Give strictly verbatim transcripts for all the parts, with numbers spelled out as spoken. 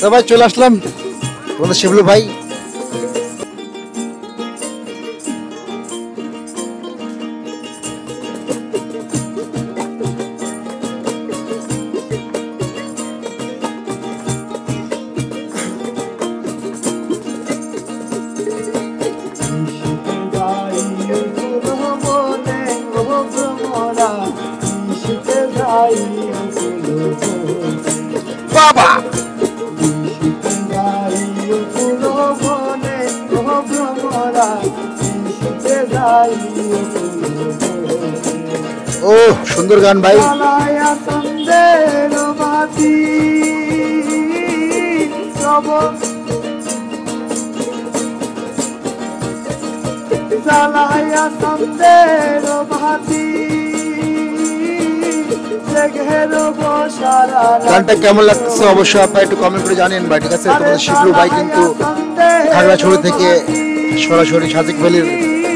তো ভাই চলে আসলাম তোমাদের শিবলু ভাই। বাবা ও সুন্দর গান ভাই। গানটা কেমন লাগছে অবশ্যই আপনারা একটু কমেন্ট করে জানেন ভাই, ঠিক আছে? তোমাদের শিবলু ভাই কিন্তু খাগড়াছড়ি থেকে সরাসরি সাজেক ভ্যালির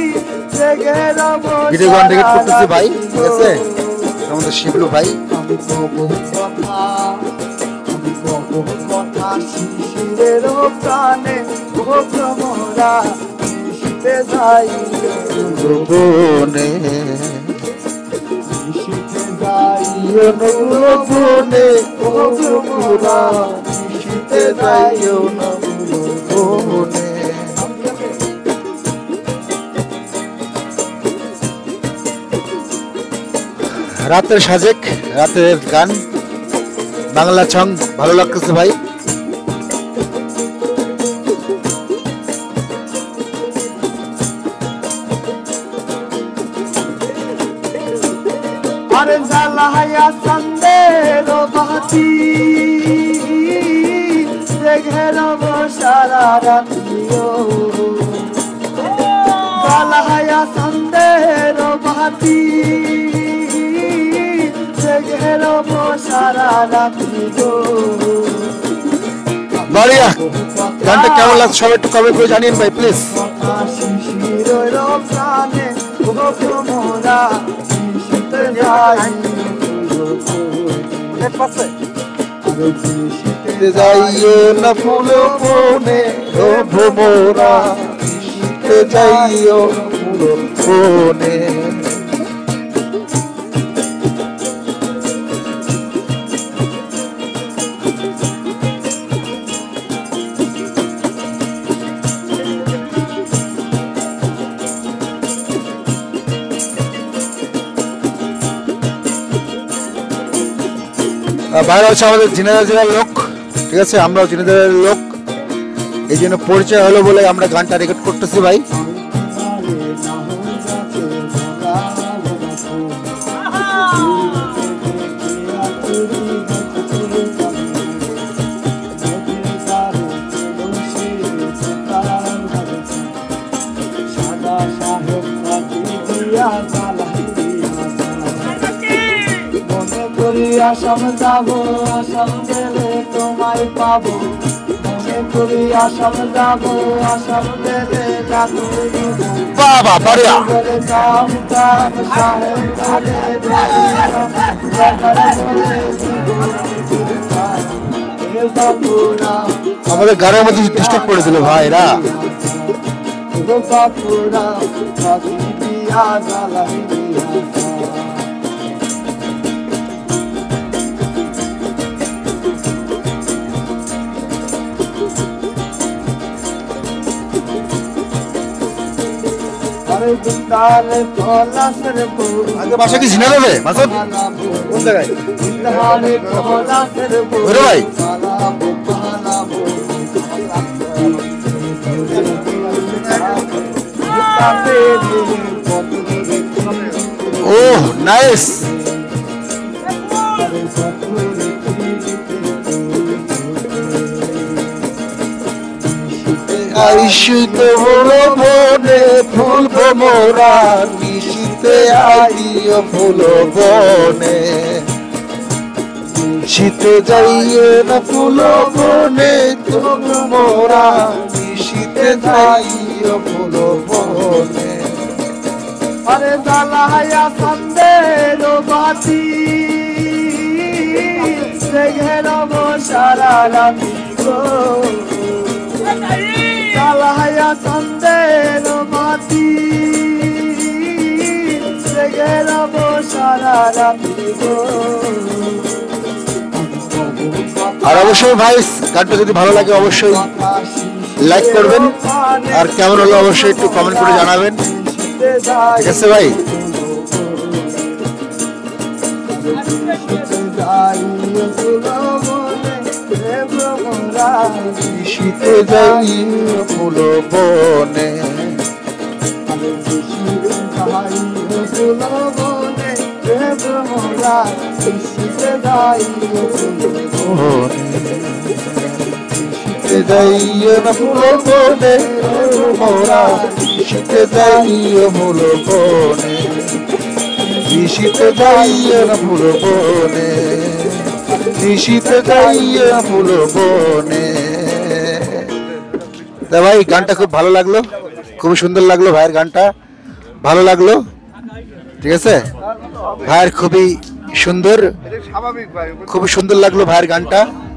ভিডিও গান রেকর্ড করতেছে ভাই, ঠিক আছে? আমাদের শিবলু ভাই রাতের সাজেক, রাতের গান, বাংলা ছং ভালো লাগতেছে ভাই। আরে জ্বালায়া সন্দের বাতি ঘেরব সারা রাতিও, জ্বালায়া সন্দের বাতি ঘেরব সারা রাতিও। বাড়িয়া গানটা কেমন লাগছে সবাই একটু কমেন্ট করে জানিয়ে ভাই প্লিজ। যাইও না ফুল বনে ও ভ্রমরা, যাইও ফুল বনে। বাইরে হচ্ছে আমাদের ঝিনাইদহ জেলার লোক, ঠিক আছে? আমরাও ঝিনাইদহের লোক, এই জন্য পরিচয় হলো বলে আমরা গানটা রেকর্ড করতেছি ভাই। আসাম যাবো, আসাম গেলে তোমায় পাবো, মনে করি আসাম যাবো, আসাম গেলে বাবা বাড়িয়া আমাদের গানের মধ্যে ডিস্টার্ব করে দিল ভাইরা। আগে বাসা কি ঝিনাইদহে মাসুদ? কোন জায়গায় ভাই? ও নাইস। আইসিতে বলো বনে ফুল ভ্রমরা, নিশীতে আইও ফুল বনে, শীতে যাইও না ফুল বনে তোমরা, নিশীতে যাইও ফুল বনে। আরে জ্বালায়া সন্দের বাতি ঘেরব সারা রাতি গো চালাইয়া চন্দের মাটি জেগে রব সারা রাতি গো। আর অবশ্যই ভাই গানটা যদি ভালো লাগে অবশ্যই লাইক করবেন, আর কেমন হলো অবশ্যই একটু কমেন্ট করে জানাবেন, ঠিক আছে ভাই? শীতে যাই ফুল বনে, শীতে যাই যাইও না ফুল বনে মোরা, শীতে যাইও ফুল বনে, শীতে যাইও না ফুল বনে, শীতে যাইও না ফুল বনে। তা ভাই গানটা খুব ভালো লাগলো, খুব সুন্দর লাগলো ভাইয়ের গানটা, ভালো লাগলো, ঠিক আছে ভাইয়ের খুবই সুন্দর, খুবই সুন্দর লাগলো ভাইয়ের গানটা।